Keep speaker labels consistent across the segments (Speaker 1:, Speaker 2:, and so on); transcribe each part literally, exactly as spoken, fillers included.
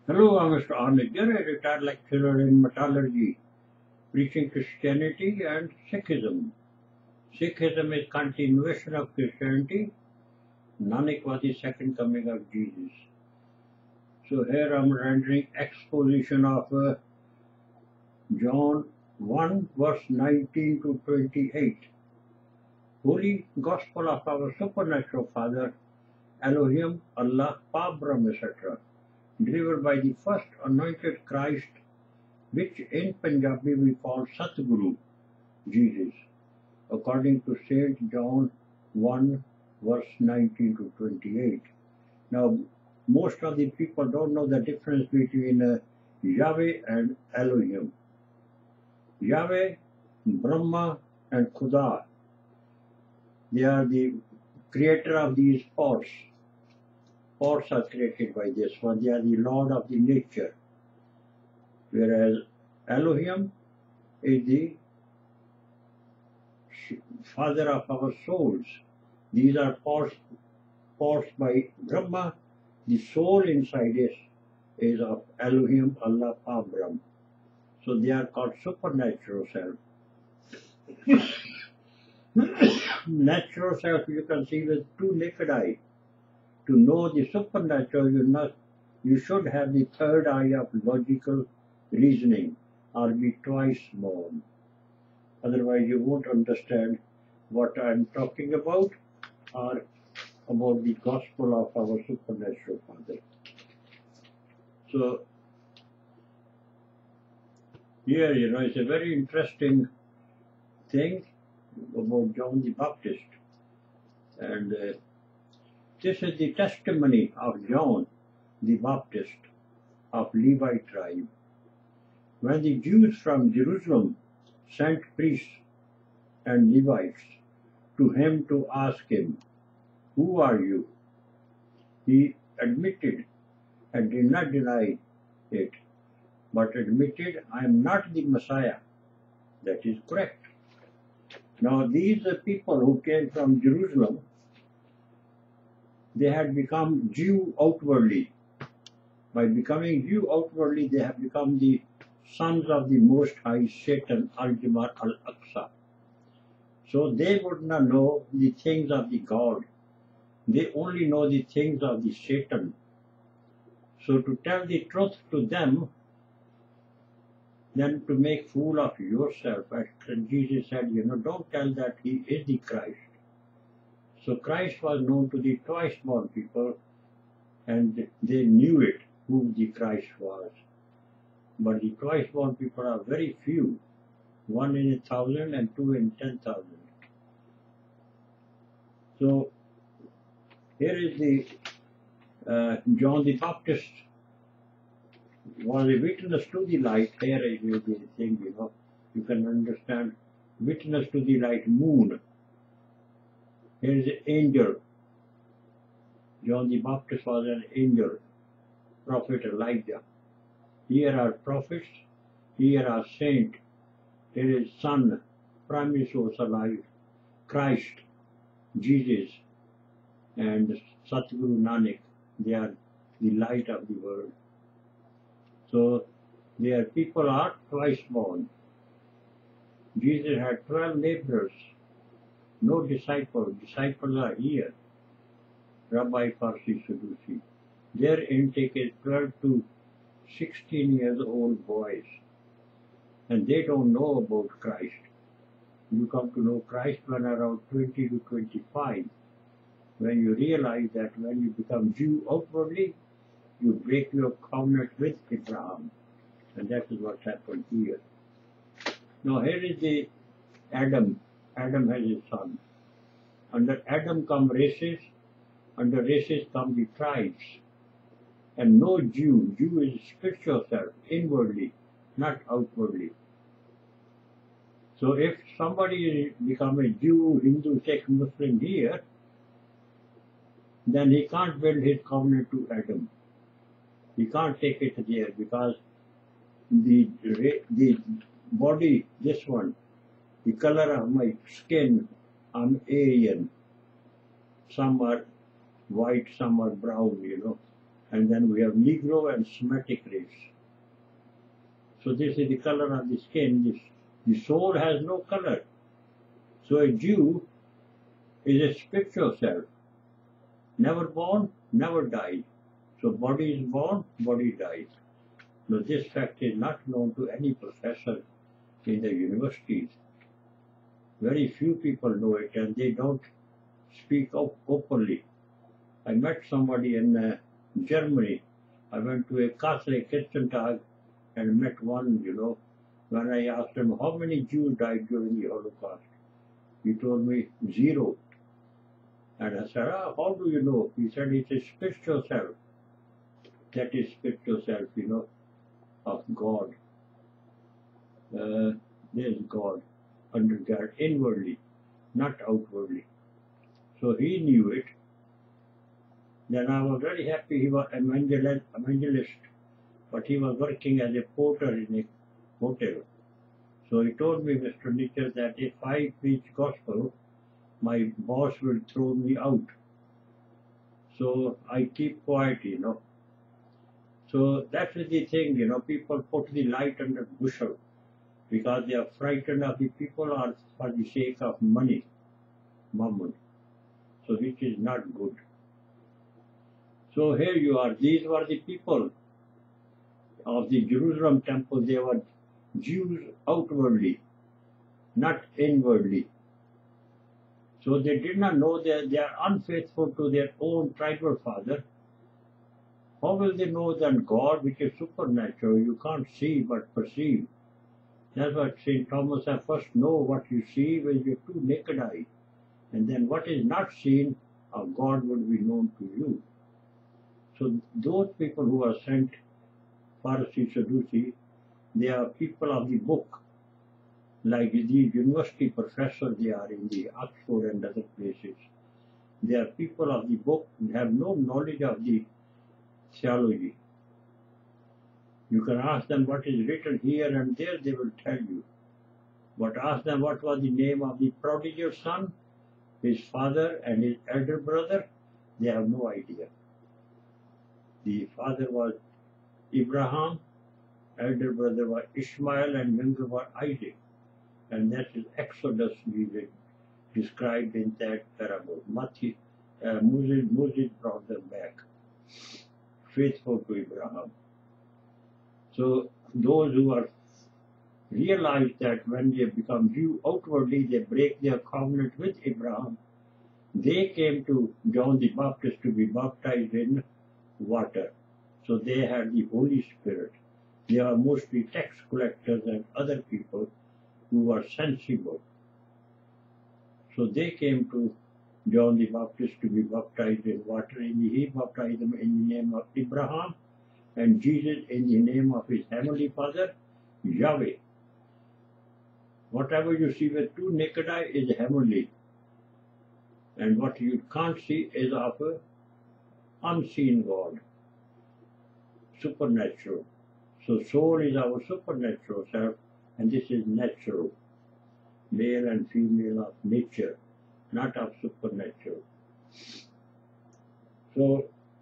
Speaker 1: Hello, I'm Mister Arniger, a retired lecturer in metallurgy, preaching Christianity and Sikhism. Sikhism is continuation of Christianity. Nanak was the second coming of Jesus. So here I'm rendering exposition of uh, John one verse nineteen to twenty-eight. Holy Gospel of our Supernatural Father Elohim, Allah, Parbrahm, et cetera, delivered by the first anointed Christ, which in Punjabi we call Satguru, Jesus, according to Saint John one verse nineteen to twenty-eight. Now, most of the people don't know the difference between uh, Yahweh and Elohim. Yahweh, Brahma and Khuda, they are the creator of these pots. Pots are created by this one. They are the Lord of the nature. Whereas Elohim is the Father of our souls. These are pots, pots by Brahma. The soul inside is, is of Elohim, Allah, Parbrahm. So they are called supernatural self. Natural self you can see with two naked eyes. To know the supernatural, you must, you should have the third eye of logical reasoning, or be twice born. Otherwise, you won't understand what I'm talking about, or about the gospel of our supernatural Father. So, here, you know, it's a very interesting thing about John the Baptist. And uh, this is the testimony of John the Baptist of Levi tribe. When the Jews from Jerusalem sent priests and Levites to him to ask him, "Who are you?" he admitted and did not deny it, but admitted, "I am not the Messiah." That is correct. Now these people who came from Jerusalem, they had become Jew outwardly. By becoming Jew outwardly, they have become the sons of the Most High Satan, Al-Jamar Al-Aqsa. So they would not know the things of the God. They only know the things of the Satan. So to tell the truth to them, then to make fool of yourself. And Jesus said, you know, don't tell that he is the Christ. So Christ was known to the twice-born people, and they knew it, who the Christ was. But the twice-born people are very few, one in a thousand and two in ten thousand. So here is the uh, John the Baptist was a witness to the light. Here is the thing, you know, you can understand. Witness to the light, moon. Here is an angel. John the Baptist was an angel, prophet Elijah. Here are prophets, here are saints. Here is Son, primary source alive, Christ, Jesus, and Satguru Nanak. They are the light of the world. So their people are twice born. Jesus had twelve laborers, no disciples. Disciples are here. Rabbi Parsi Sadusi. Their intake is twelve to sixteen years old boys. And they don't know about Christ. You come to know Christ when around twenty to twenty-five. When you realize that when you become Jew outwardly, you break your covenant with Abraham. And that is what happened here. Now here is the Adam. Adam has a son. Under Adam come races. Under races come the tribes. And no Jew. Jew is spiritual self, inwardly, not outwardly. So if somebody become a Jew, Hindu, Sikh, Muslim here, then he can't build his covenant to Adam. He can't take it there because the, the body, this one, the color of my skin, I'm Aryan. Some are white, some are brown, you know. And then we have Negro and Semitic race. So this is the color of the skin. This, the soul has no color. So a Jew is a spiritual self. Never born, never died. So body is born, body dies. Now this fact is not known to any professor in the universities. Very few people know it, and they don't speak up openly. I met somebody in uh, Germany. I went to a Catholic Christian talk and met one, you know, when I asked him how many Jews died during the Holocaust. He told me zero. And I said, ah, how do you know? He said, it's a spiritual self. That is spiritual self, you know, of God. Uh, there's God under God inwardly, not outwardly. So he knew it. Then I was very happy he was an evangelist, but he was working as a porter in a hotel. So he told me, Mister Nietzsche, that if I preach gospel, my boss will throw me out. So I keep quiet, you know. So that is the thing, you know, people put the light under bushel because they are frightened of the people or for the sake of money, mammon. So which is not good. So here you are, these were the people of the Jerusalem temple. They were Jews outwardly, not inwardly. So they did not know that they are unfaithful to their own tribal father. How will they know that God, which is supernatural, you can't see but perceive? That's what Saint Thomas said, first know what you see with your two naked eyes. And then what is not seen of God will be known to you. So those people who are sent, Pharisee, Sadducee, they are people of the book. Like these university professors, they are in the Oxford and other places. They are people of the book and have no knowledge of the theology. You can ask them what is written here and there, they will tell you. But ask them what was the name of the prodigal son, his father and his elder brother, they have no idea. The father was Abraham, elder brother was Ishmael, and younger was Isaac. And that is Exodus we described in that parable. Matthew, uh, Moses, Moses brought them back, faithful to Abraham. So those who are realize that when they become Jew outwardly, they break their covenant with Abraham. They came to John the Baptist to be baptized in water. So they had the Holy Spirit. They are mostly tax collectors and other people who were sensible. So they came to John the Baptist to be baptized in water. And he baptized them in the name of Abraham, and Jesus in the name of his heavenly Father, Yahweh. Whatever you see with two naked eyes is heavenly. And what you can't see is of an unseen God, supernatural. So soul is our supernatural self, and this is natural, male and female of nature, not of supernatural. So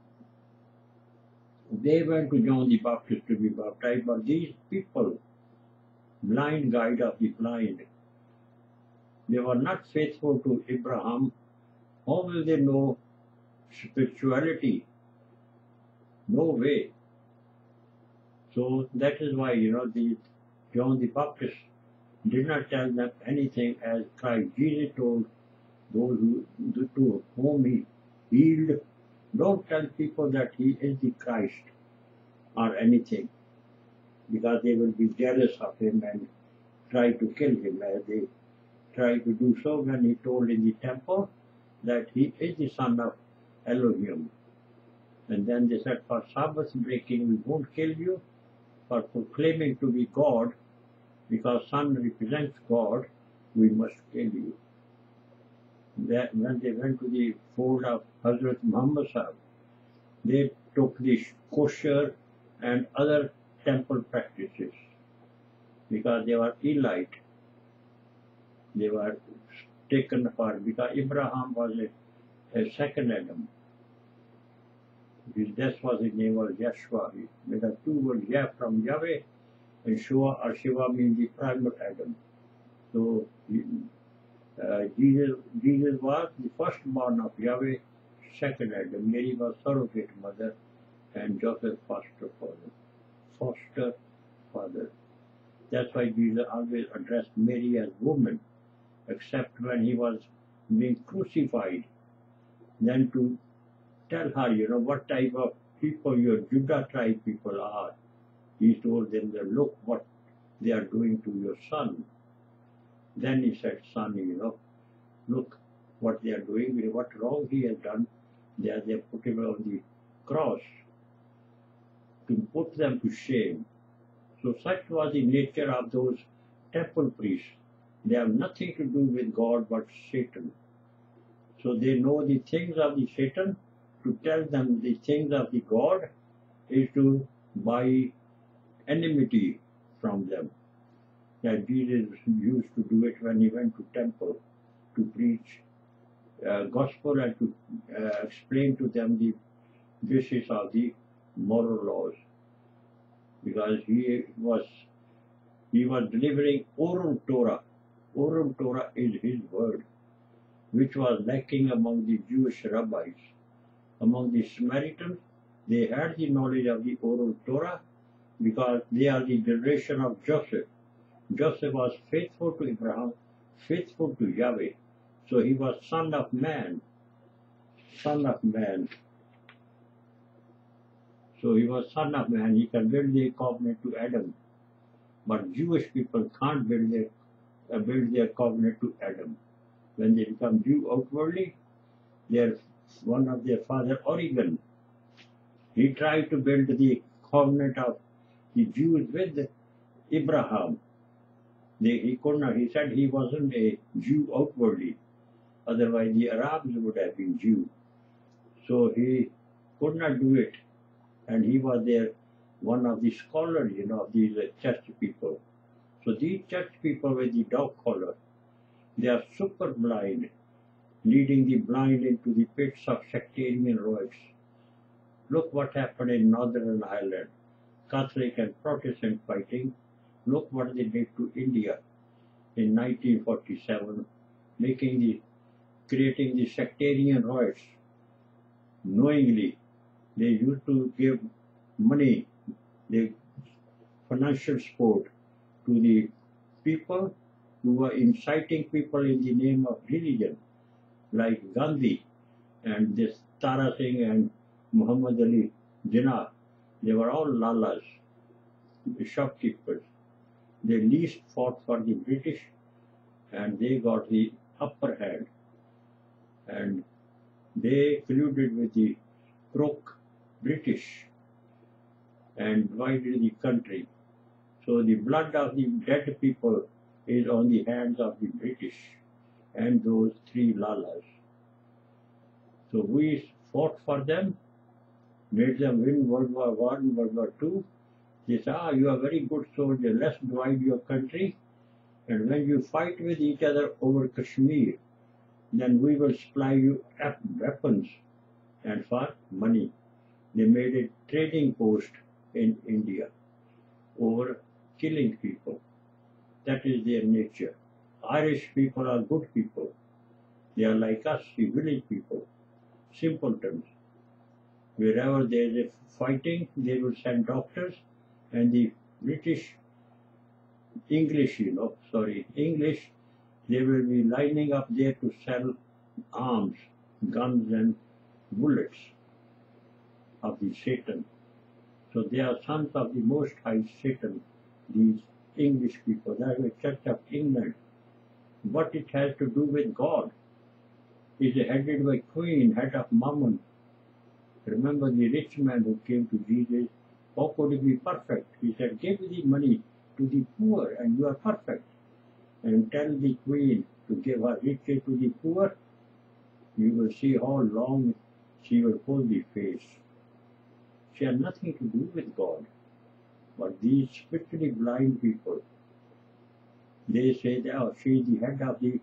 Speaker 1: they went to John the Baptist to be baptized, but these people, blind guide of the blind, they were not faithful to Abraham. How will they know spirituality? No way. So that is why, you know, the John the Baptist did not tell them anything as Christ Jesus told those who, to whom he healed. Don't tell people that he is the Christ or anything, because they will be jealous of him and try to kill him, as they tried to do so when he told in the temple that he is the son of Elohim. And then they said, for Sabbath breaking we won't kill you, for proclaiming to be God, because son represents God, we must kill you. That when they went to the fold of Hazrat Muhammad Sahib, they took the kosher and other temple practices because they were elite. They were taken apart because Abraham was a, a second Adam. His death was his name was Yeshua. He made a two word Yah from Yahweh, and Shua or Shiva means the primal Adam. So uh, Jesus, Jesus was the firstborn of Yahweh, second Adam. Mary was surrogate mother, and Joseph foster father. Foster father. That's why Jesus always addressed Mary as woman, except when he was being crucified. Then to tell her, you know, what type of people your Judah tribe people are. He told them that look what they are doing to your son. Then he said, son, you know, look what they are doing, what wrong he has done. They are they put him on the cross to put them to shame. So such was the nature of those temple priests. They have nothing to do with God but Satan. So they know the things of the Satan. To tell them the things of the God is to buy enmity from them. That Jesus used to do it when he went to temple to preach uh, gospel and to uh, explain to them the basis of the moral laws. Because he was he was delivering oral Torah. Oral Torah is his word, which was lacking among the Jewish rabbis. Among the Samaritans, they had the knowledge of the oral Torah because they are the generation of Joseph. Joseph was faithful to Abraham, faithful to Yahweh. So he was son of man. Son of man. So he was son of man. He can build the covenant to Adam. But Jewish people can't build their, uh, build their covenant to Adam. When they become Jew outwardly, they are one of their father Oregon. He tried to build the covenant of the Jews with Abraham. They, he could not. He said he wasn't a Jew outwardly. Otherwise, the Arabs would have been Jew. So he could not do it. And he was there, one of the scholars, you know, of these uh, church people. So these church people with the dog collar, they are super blind, leading the blind into the pits of sectarian riots. Look what happened in Northern Ireland. Catholic and Protestant fighting. Look what they did to India in nineteen forty-seven, making the, creating the sectarian riots. Knowingly, they used to give money, the financial support to the people who were inciting people in the name of religion, like Gandhi and this Tara Singh and Muhammad Ali Jinnah. They were all lalas, shopkeepers. They least fought for the British and they got the upper hand. And they colluded with the crook British and divided the country. So the blood of the dead people is on the hands of the British and those three lalas. So we fought for them, made them win World War One, World War Two. They said, ah, you are very good soldier, let's divide your country. And when you fight with each other over Kashmir, then we will supply you weapons and for money. They made a trading post in India over killing people. That is their nature. Irish people are good people. They are like us, the village people, simpletons. Wherever there is a fighting, they will send doctors, and the British, English, you know, sorry, English, they will be lining up there to sell arms, guns and bullets of the Satan. So they are sons of the Most High Satan, these English people. That is the Church of England. What it has to do with God is headed by Queen, head of Mammon. Remember the rich man who came to Jesus, how could he be perfect? He said, give the money to the poor and you are perfect. And tell the queen to give her riches to the poor, you will see how long she will hold the face. She had nothing to do with God. But these spiritually blind people, they say that oh, she is the head of the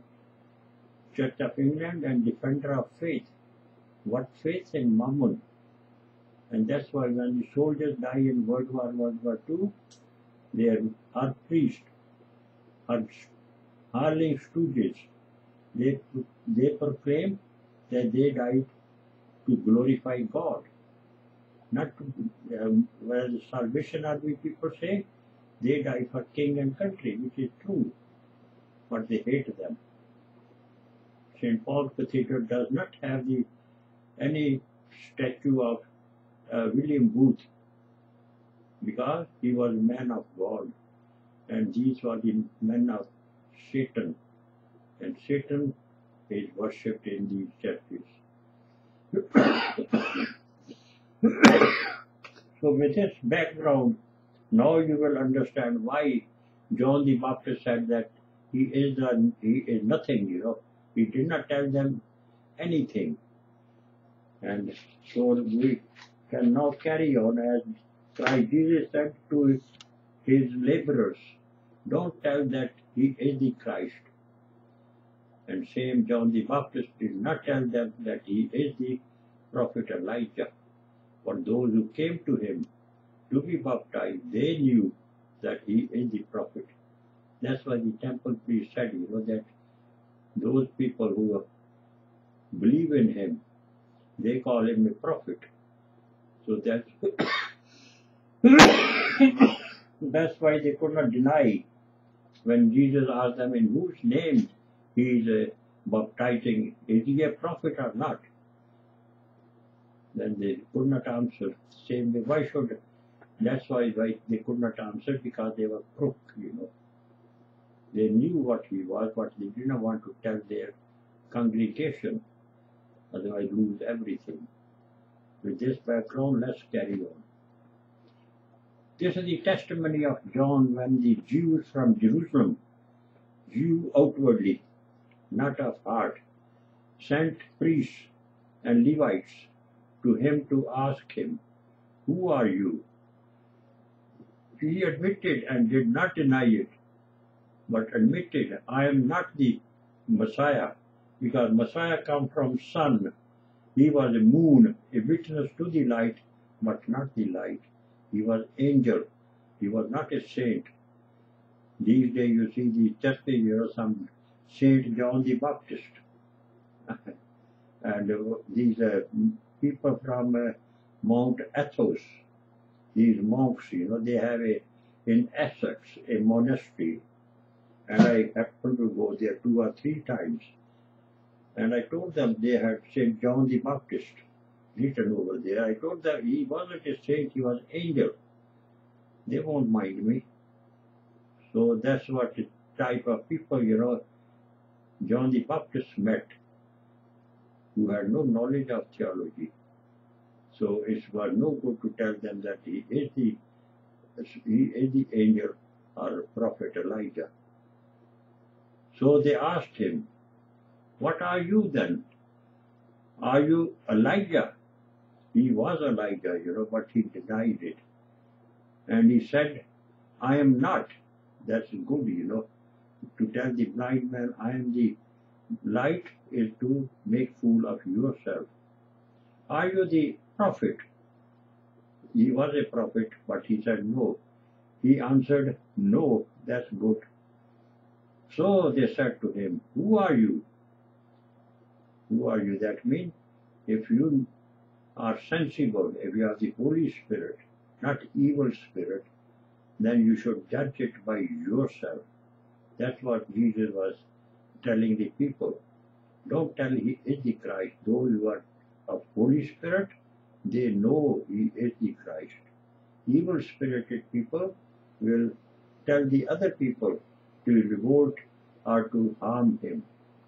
Speaker 1: Church of England and defender of faith. What faith in Mammon? And that's why when the soldiers die in World War One, World War Two, they are our priests, our hireling stooges. They they proclaim that they died to glorify God, not to. Um, whereas the Salvation Army people say they die for king and country, which is true, but they hate them. Saint Paul's Cathedral does not have the any statue of uh, William Booth, because he was a man of God, and these were the men of Satan, and Satan is worshipped in these churches. So with this background, now you will understand why John the Baptist said that he is a, he is nothing, you know. He did not tell them anything. And so we can now carry on as Christ Jesus said to his laborers, don't tell that he is the Christ. And same John the Baptist did not tell them that he is the prophet Elijah. But those who came to him to be baptized, they knew that he is the prophet. That's why the temple priest said, you know, that those people who believe in him, they call him a prophet. So that's that's why they could not deny when Jesus asked them in whose name he is uh, baptizing, is he a prophet or not? Then they could not answer. Same way, why should? That's why, why they could not answer, because they were crook, you know. They knew what he was, but they did not want to tell their congregation, otherwise lose everything. With this background, let's carry on. This is the testimony of John when the Jews from Jerusalem, Jew outwardly, not of heart, sent priests and Levites to him to ask him, who are you? He admitted and did not deny it, but admitted, I am not the Messiah, because Messiah comes from sun. He was a moon, a witness to the light, but not the light. He was angel. He was not a saint. These days you see the churches, you know, some Saint John the Baptist. And uh, these uh, people from uh, Mount Athos, these monks, you know, they have a, in Essex, a monastery. And I happened to go there two or three times. And I told them they had Saint John the Baptist written over there. I told them he wasn't a saint, he was an angel. They won't mind me. So that's what the type of people, you know, John the Baptist met, who had no knowledge of theology. So it was no good to tell them that he is the, he is the angel or prophet Elijah. So they asked him, what are you then? Are you Elijah? He was Elijah, you know, but he denied it. And he said, I am not. That's good, you know. To tell the blind man, I am the light, is to make fool of yourself. Are you the prophet? He was a prophet, but he said no. He answered, no, that's good. So they said to him, who are you? Who are you? That means if you are sensible, if you have the Holy Spirit, not evil spirit, then you should judge it by yourself. That's what Jesus was telling the people. Don't tell he is the Christ. Those who are of Holy Spirit, they know he is the Christ. Evil spirited people will tell the other people to revolt or to harm him.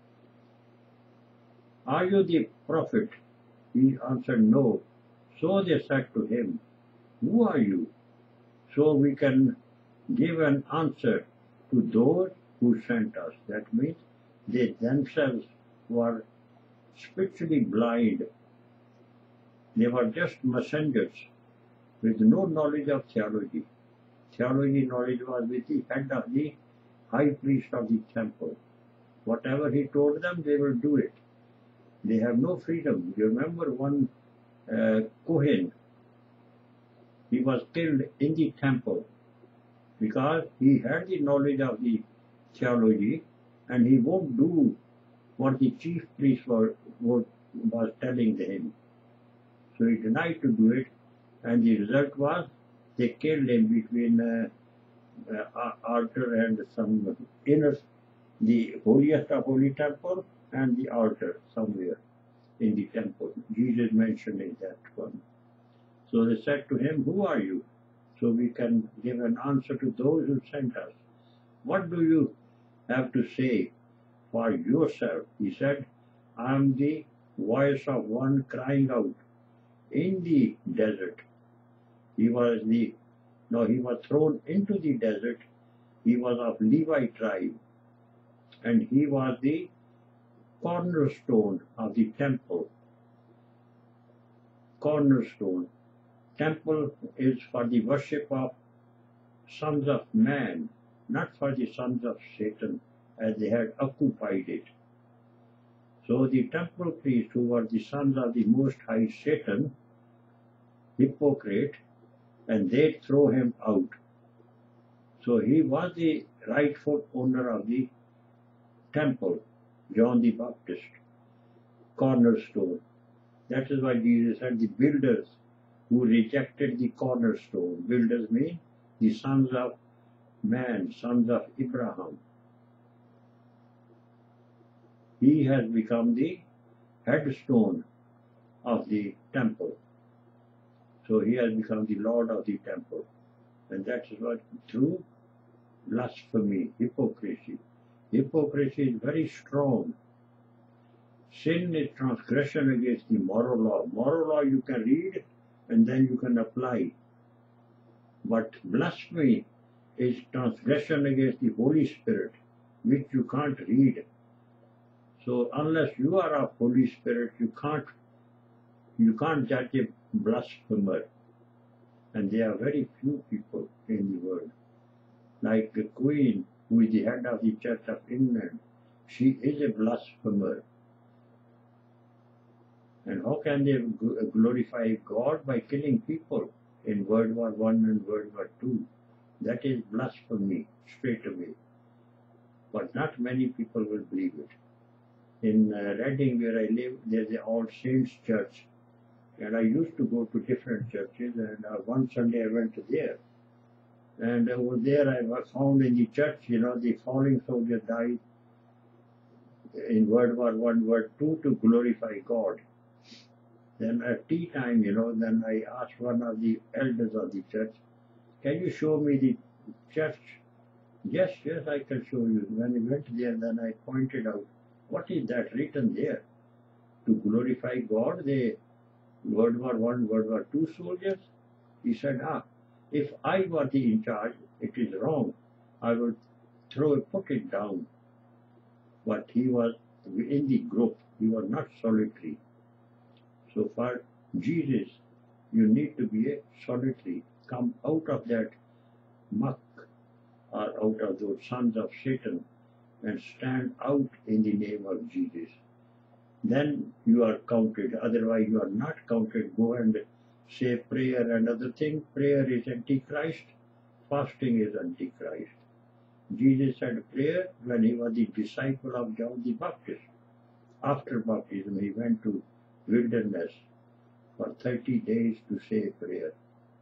Speaker 1: Are you the prophet? He answered, no. So they said to him, who are you? So we can give an answer to those who sent us. That means they themselves were spiritually blind. They were just messengers with no knowledge of theology. Theology knowledge was with the head of the high priest of the temple. Whatever he told them, they will do it. They have no freedom. You remember one uh, Kohen, he was killed in the temple because he had the knowledge of the theology and he won't do what the chief priest were, were, was telling him. So he denied to do it, and the result was they killed him between uh, uh, altar and some inner, the holiest of holy temple and the altar somewhere in the temple. Jesus mentioned in that one. So they said to him, "Who are you?" So we can give an answer to those who sent us. "What do you have to say for yourself?" He said, "I am the voice of one crying out in the desert." He was the, no, he was thrown into the desert. He was of Levi tribe, and he was the cornerstone of the temple. Cornerstone. Temple is for the worship of sons of man, not for the sons of Satan, as they had occupied it. So the temple priests, who were the sons of the Most High Satan, hypocrite, and they throw him out. So he was the rightful owner of the temple, John the Baptist, cornerstone. That is why Jesus said the builders who rejected the cornerstone. Builders mean the sons of man, sons of Abraham. He has become the headstone of the temple. So he has become the Lord of the temple. And that is what through blasphemy, hypocrisy. Hypocrisy is very strong. Sin is transgression against the moral law. Moral law you can read and then you can apply. But blasphemy is transgression against the Holy Spirit, which you can't read. So unless you are of Holy Spirit, you can't you can't judge a blasphemer. And there are very few people in the world. Like the Queen, who is the head of the Church of England, she is a blasphemer. And how can they glorify God by killing people in World War One and World War Two? That is blasphemy straight away. But not many people will believe it. In uh, Reading, where I live, there's an All Saints Church. And I used to go to different churches, and uh, one Sunday I went there. And over there I was found in the church, you know, the falling soldier died in World War One, World War Two to glorify God. Then at tea time, you know, then I asked one of the elders of the church, "Can you show me the church?" "Yes, yes, I can show you." When we went there, then I pointed out, "What is that written there? To glorify God, the World War One, World War Two soldiers?" He said, "Ah, if I were the in charge, it is wrong. I would throw it, put it down." But he was in the group. He was not solitary. So for Jesus, you need to be a solitary. Come out of that muck or out of those sons of Satan and stand out in the name of Jesus. Then you are counted. Otherwise you are not counted. Go and say prayer and other thing. Prayer is antichrist. Fasting is antichrist. Jesus said prayer when he was the disciple of John the Baptist. After baptism he went to wilderness for thirty days to say prayer.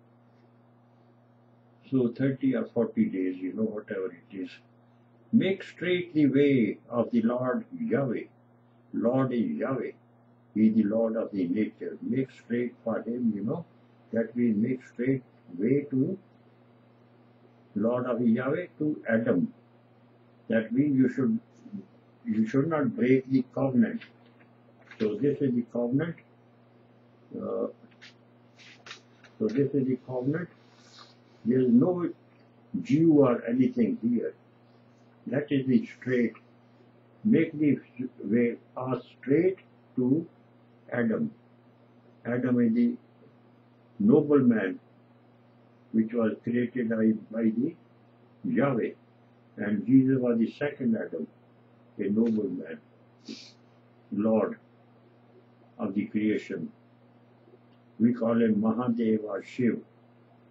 Speaker 1: So thirty or forty days, you know, whatever it is. Make straight the way of the Lord Yahweh. Lord is Yahweh. He is the Lord of the nature. Make straight for him, you know. That we make straight way to Lord of Yahweh, to Adam. That means you should you should not break the covenant. So this is the covenant. Uh, so this is the covenant. There is no Jew or anything here. That is the straight. Make the way pass straight to Adam. Adam is the noble man which was created by, by the Yahweh. And Jesus was the second Adam, a noble man, Lord of the creation. We call him Mahadev or Shiv.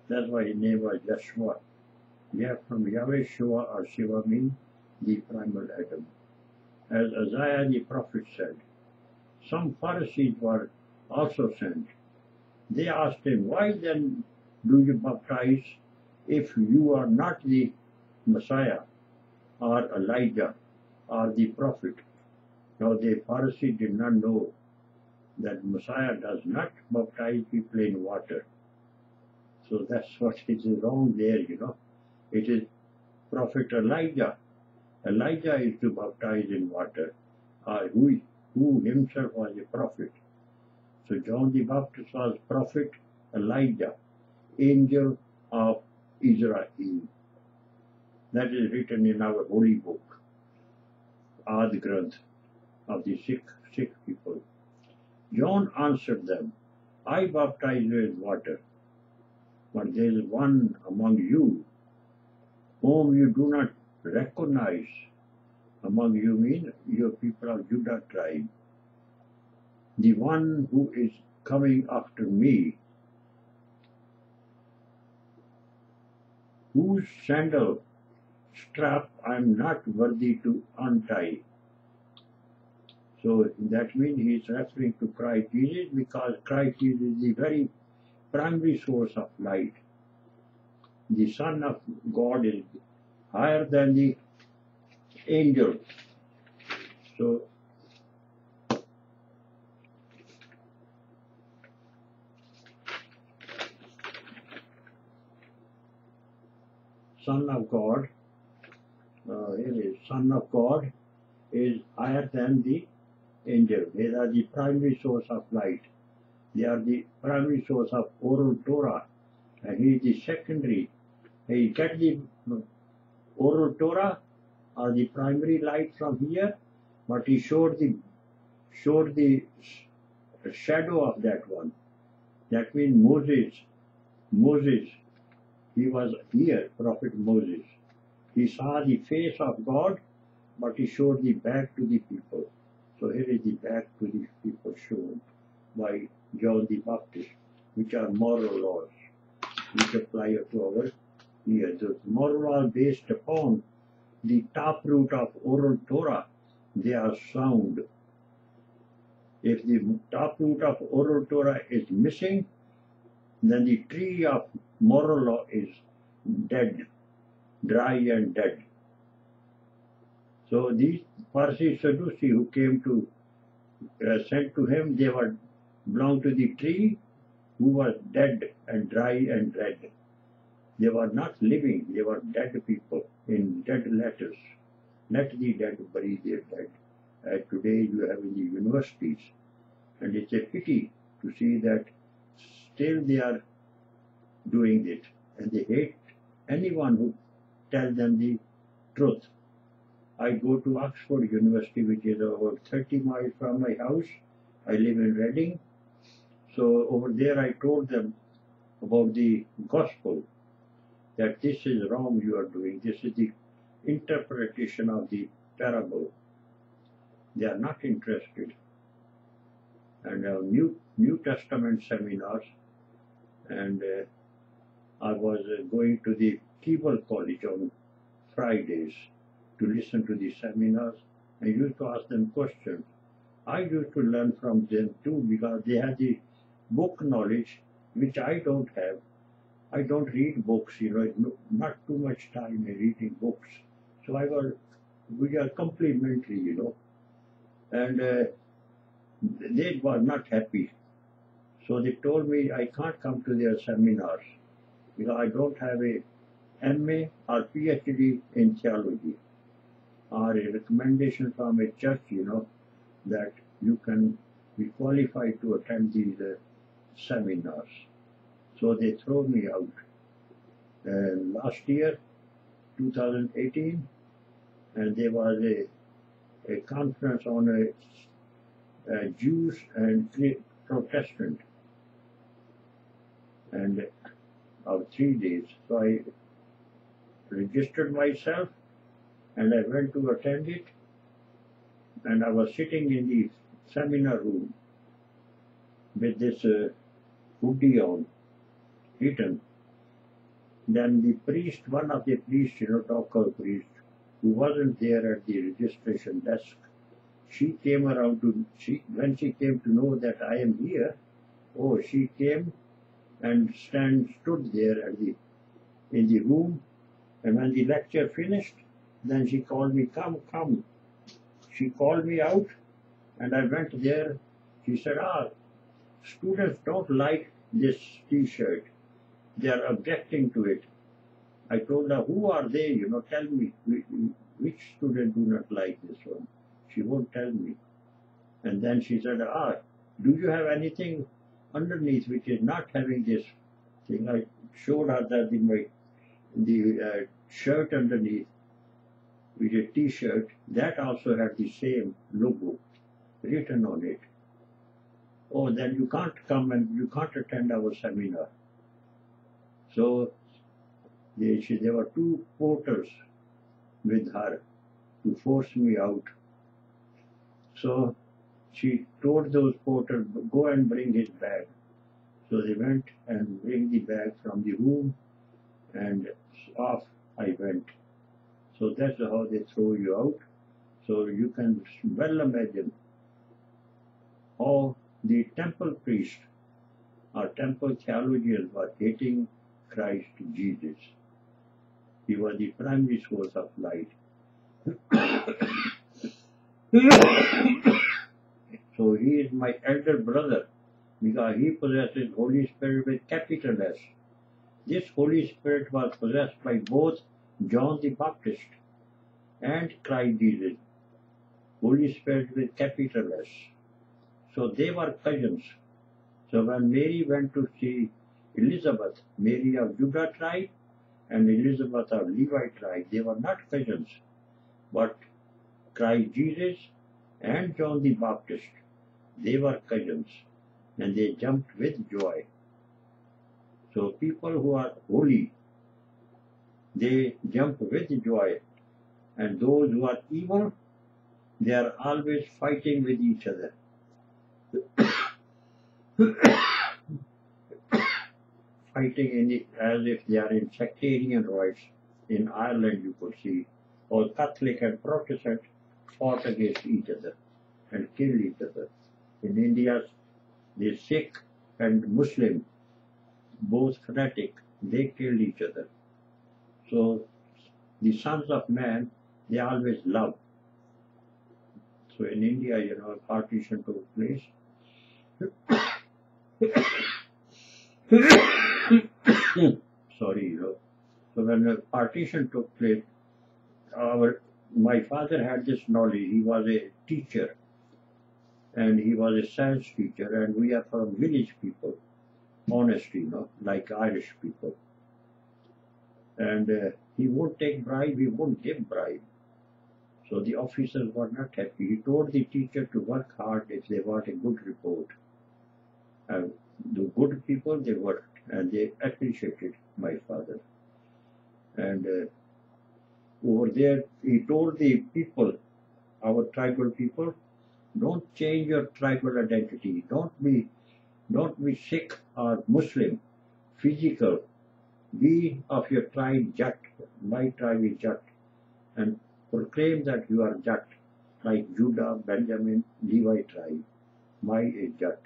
Speaker 1: That's why his name was Yeshua. Yeah, from Yahweh Shua or Shiva means the primal Adam. As Isaiah the prophet said, some Pharisees were also sent. They asked him, why then do you baptize if you are not the Messiah or Elijah or the prophet? Now the Pharisees did not know that Messiah does not baptize people in water. So that's what is wrong there, you know. It is Prophet Elijah. Elijah is to baptize in water, uh, who, who himself was a prophet. So John the Baptist was prophet Elijah, angel of Israel. That is written in our holy book, Ad-Granth of the Sikh, Sikh people. John answered them, I baptize you with water, but there is one among you whom you do not recognize. Among you mean your people of Judah tribe. The one who is coming after me, whose sandal strap I am not worthy to untie. So that means he is referring to Christ Jesus, because Christ Jesus is the very primary source of light. The Son of God is higher than the angel. So Son of God, uh, here is Son of God is higher than the angel. They are the primary source of light. They are the primary source of oral Torah, and he is the secondary. He get the oral Torah or the primary light from here, but he showed the showed the shadow of that one. That means Moses. Moses, he was here, Prophet Moses. He saw the face of God, but he showed the back to the people. So here is the back to the people shown by John the Baptist, which are moral laws, which apply to our here. Those moral laws based upon the taproot of oral Torah, they are sound. If the taproot of oral Torah is missing, then the tree of moral law is dead, dry and dead. So these Parsi Sadducees who came to uh, sent to him, they were belonged to the tree who was dead and dry and dead. They were not living, they were dead people in dead letters. Let the dead bury their dead. As today you have in the universities. And it's a pity to see that still they are doing it. And they hate anyone who tells them the truth. I go to Oxford University, which is about thirty miles from my house. I live in Reading. So over there I told them about the gospel, that this is wrong you are doing. This is the interpretation of the parable. They are not interested. And uh, New, New Testament seminars, and uh, I was uh, going to the Keble College on Fridays to listen to the seminars. I used to ask them questions. I used to learn from them too, because they had the book knowledge which I don't have. I don't read books, you know, not too much time in reading books. So I was, we are complementary, you know. And uh, they were not happy. So they told me I can't come to their seminars because I don't have a M A or P H D in theology, or a recommendation from a church, you know, that you can be qualified to attend these uh, seminars. So they throw me out. And last year, two thousand eighteen, and there was a, a conference on a, a Jews and Protestant, and of three days. So I registered myself and I went to attend it, and I was sitting in the seminar room with this uh, hoodie on, hidden, then the priest, one of the priests, you know, talker priest, who wasn't there at the registration desk, she came around to, she, when she came to know that I am here, oh, she came and stand, stood there at the, in the room, and when the lecture finished, then she called me, come, come. She called me out, and I went there. She said, ah, students don't like this t-shirt. They are objecting to it. I told her, who are they? You know, tell me, which student do not like this one? She won't tell me. And then she said, ah, do you have anything underneath which is not having this thing? I showed her that in my, the uh, shirt underneath, which is a t-shirt, that also had the same logo written on it. Oh, then you can't come and you can't attend our seminar. So they, she, there were two porters with her to force me out. So she told those porters, go and bring his bag. So they went and bring the bag from the room, and off I went. So that's how they throw you out. So you can well imagine how the temple priests or temple theologians were hating Christ Jesus. He was the primary source of light. So he is my elder brother because he possesses Holy Spirit with capital S. This Holy Spirit was possessed by both John the Baptist and Christ Jesus. Holy Spirit with capital S. So they were cousins. So when Mary went to see Elizabeth, Mary of Judah tribe and Elizabeth of Levi tribe, they were not cousins, but Christ Jesus and John the Baptist, they were cousins, and they jumped with joy. So people who are holy, they jump with joy, and those who are evil, they are always fighting with each other. Fighting in the, as if they are in sectarian rights. In Ireland you could see, or Catholic and Protestant fought against each other and killed each other. In India, the Sikh and Muslim, both fanatic, they killed each other. So the sons of man, they always love. So in India, you know, a partition took place. Sorry, you know. So when the partition took place, our my father had this knowledge. He was a teacher, and he was a science teacher, and we are from village people, honest, you know, like Irish people. And uh, he won't take bribe, he won't give bribe. So the officers were not happy. He told the teacher to work hard if they want a good report. And the good people, they worked, and they appreciated my father. And uh, over there, he told the people, our tribal people, don't change your tribal identity. Don't be, don't be Sikh or Muslim, physical. Be of your tribe Jat. My tribe is Jat, and proclaim that you are Jat, like Judah, Benjamin, Levi tribe. My is Jat.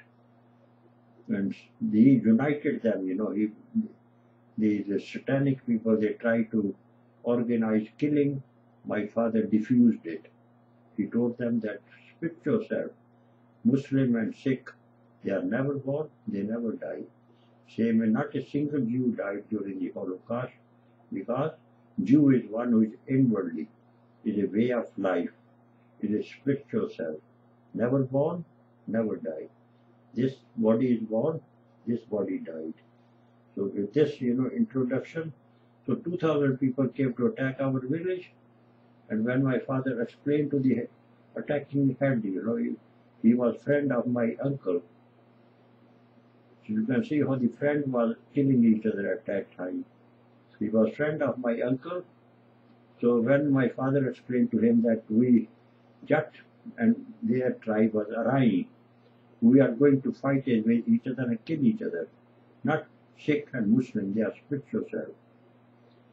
Speaker 1: And he united them. You know, he, the, the satanic people, they tried to organize killing. My father diffused it. He told them that split yourself. Muslim and Sikh, they are never born, they never die. Same way, not a single Jew died during the Holocaust, because Jew is one who is inwardly, is a way of life, is a split yourself. Never born, never die. This body is born, this body died. So with this, you know, introduction, so two thousand people came to attack our village, and when my father explained to the attacking head, you know, he, he was friend of my uncle. So you can see how the friend was killing each other at that time. He was friend of my uncle. So when my father explained to him that we, Jat and their tribe was Arai, we are going to fight with each other and kill each other. Not Sikh and Muslim, they are split yourself.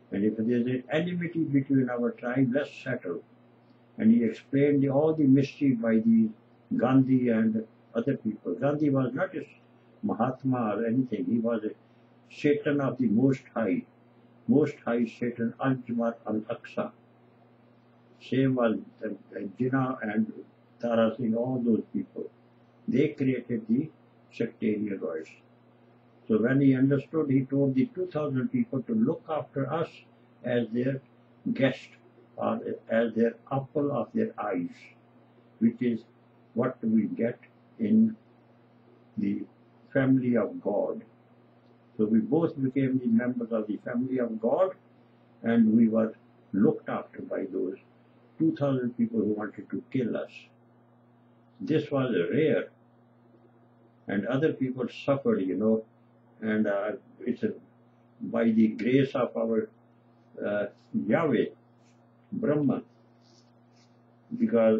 Speaker 1: And if there is an enmity between our tribe, let's settle. And he explained the, all the mystery by the Gandhi and other people. Gandhi was not a Mahatma or anything. He was a Satan of the Most High. Most High Satan, Al-Jamar al-Aqsa. Same was uh, Jinnah and Tara Singh, all those people. They created the sectarian voice. So when he understood, he told the two thousand people to look after us as their guest or as their apple of their eyes, which is what we get in the family of God. So we both became the members of the family of God, and we were looked after by those two thousand people who wanted to kill us. This was rare, and other people suffered, you know, and uh, it's a, by the grace of our uh, Yahweh, Brahman, because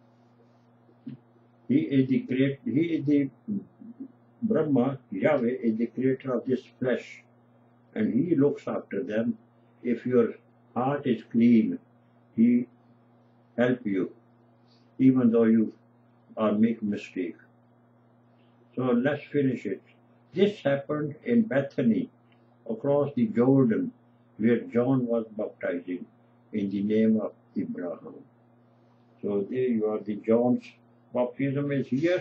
Speaker 1: he is the great, he is the Brahma, Yahweh is the creator of this flesh, and he looks after them. If your heart is clean, he help you, even though you are make mistake. So let's finish it. This happened in Bethany, across the Jordan, where John was baptizing in the name of Abraham. So there you are, the John's baptism is here.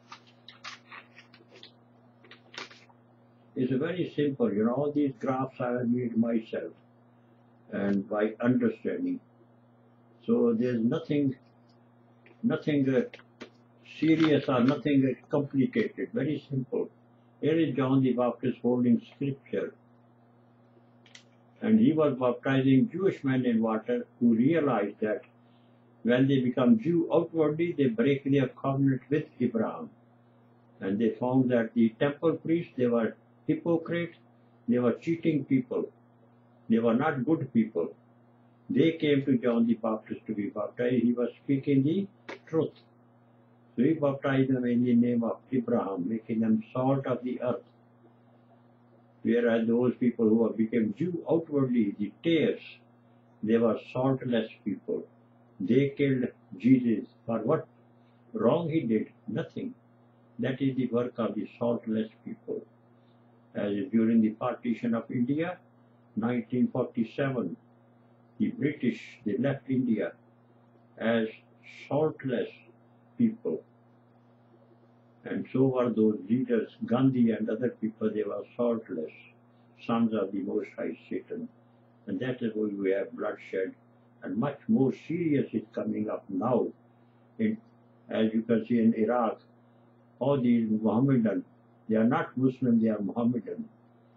Speaker 1: It's very simple, you know, all these graphs I have made myself and by understanding. So there's nothing, nothing uh, serious or nothing uh, complicated, very simple. Here is John the Baptist holding scripture. And he was baptizing Jewish men in water who realized that when they become Jew outwardly, they break their covenant with Abraham. And they found that the temple priests, they were hypocrites, they were cheating people, they were not good people. They came to John the Baptist to be baptized. He was speaking the truth. So he baptized them in the name of Abraham, making them salt of the earth. Whereas those people who became Jew outwardly, the tares, they were saltless people. They killed Jesus for what wrong he did? Nothing. That is the work of the saltless people. As during the partition of India, nineteen forty-seven, the British, they left India as saltless people. And so were those leaders, Gandhi and other people, they were saltless, sons of the Most High Satan. And that is why we have bloodshed. And much more serious is coming up now. In, as you can see in Iraq, all these Mohammedan, they are not Muslim, they are Mohammedan.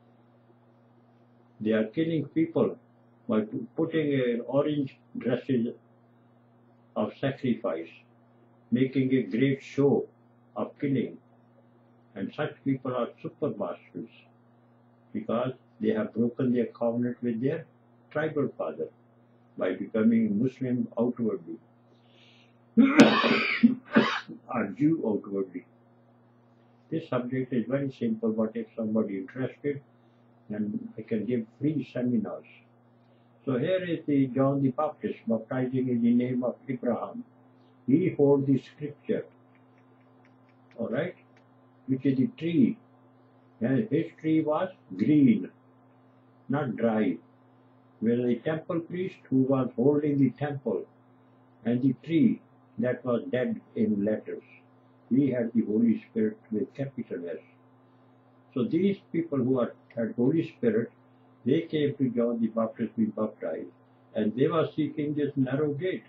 Speaker 1: They are killing people by putting a orange dresses of sacrifice, making a great show of killing. And such people are super bastards because they have broken their covenant with their tribal father by becoming Muslim outwardly or Jew outwardly. This subject is very simple, but if somebody interested, then I can give free seminars. So here is the John the Baptist baptizing in the name of Abraham. He holds the scripture, all right, which is the tree. And his tree was green, not dry. Whereas the temple priest who was holding the temple and the tree that was dead in letters, he had the Holy Spirit with capital S. So these people who are, had Holy Spirit, they came to John the Baptist to be baptized, and they were seeking this narrow gate.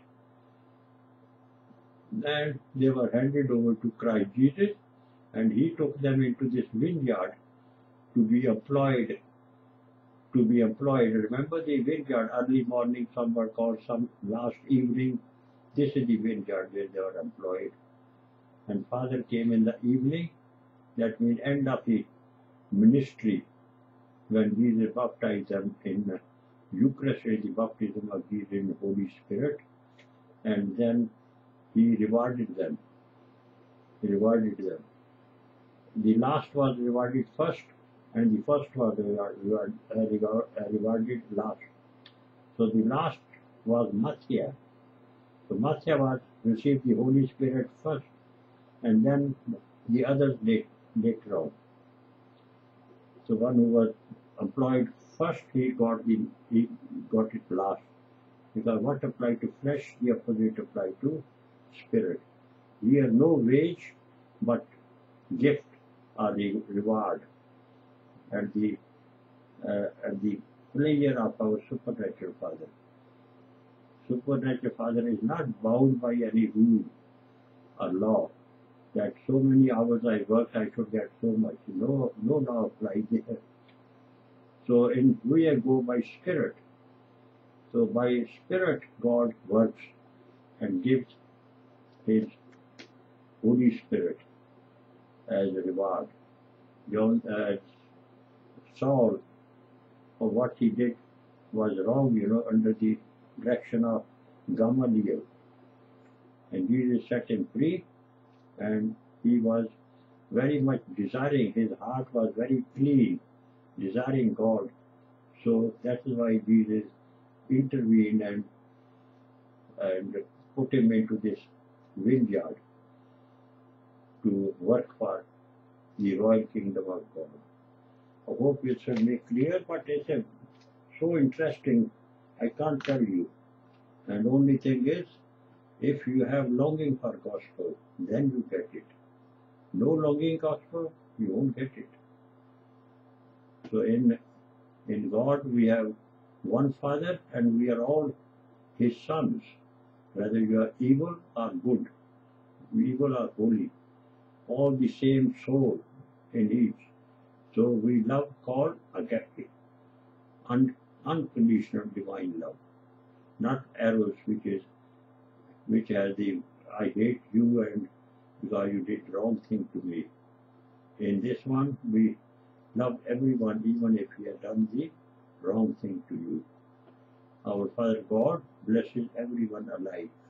Speaker 1: And they were handed over to Christ Jesus, and he took them into this vineyard to be employed. To be employed. Remember the vineyard, early morning, some were called, some last evening. This is the vineyard where they were employed. And Father came in the evening, that means end of the ministry, when Jesus baptized them in the Eucharist, the baptism of Jesus in the Holy Spirit, and then he rewarded them. He rewarded them. The last was rewarded first, and the first was reward, reward, uh, reward, uh, rewarded last. So the last was Matthias. So Matthias was received the Holy Spirit first, and then the others later on. So one who was employed first, he got the he got it last. Because what applied to flesh, the opposite applied to spirit. Here no wage, but gift or the reward and the uh, and the pleasure of our supernatural Father. Supernatural Father is not bound by any rule or law that so many hours I work, I should get so much. No, no law applies there. So in we go by spirit. So by spirit, God works and gives His Holy Spirit as a reward. John, uh, Saul, for what he did was wrong, you know, under the direction of Gamaliel. And Jesus set him free, and he was very much desiring, his heart was very clean, desiring God. So that is why Jesus intervened and, and put him into this vineyard to work for the royal kingdom of God. I hope it should make clear, but it's a, so interesting, I can't tell you. And only thing is, if you have longing for gospel, then you get it. No longing gospel, you won't get it. So in, in God we have one Father, and we are all His sons, whether you are evil or good, evil or holy, all the same soul in each. So we love called agape, un unconditional divine love, not eros, which is which has the I hate you and because you did wrong thing to me. In this one, we love everyone, even if he has done the wrong thing to you. Our Father God blesses everyone alike.